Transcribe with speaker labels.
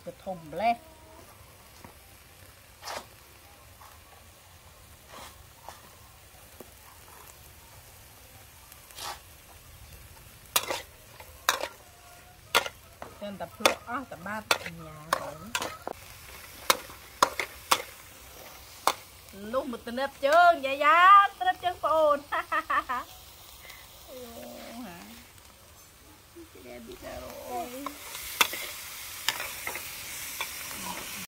Speaker 1: กระทมเลยเดินแต่พลุอ้อแต่บ้านnhàของลูกmột tên nếp chương dạ dạ tên nếp chương phồn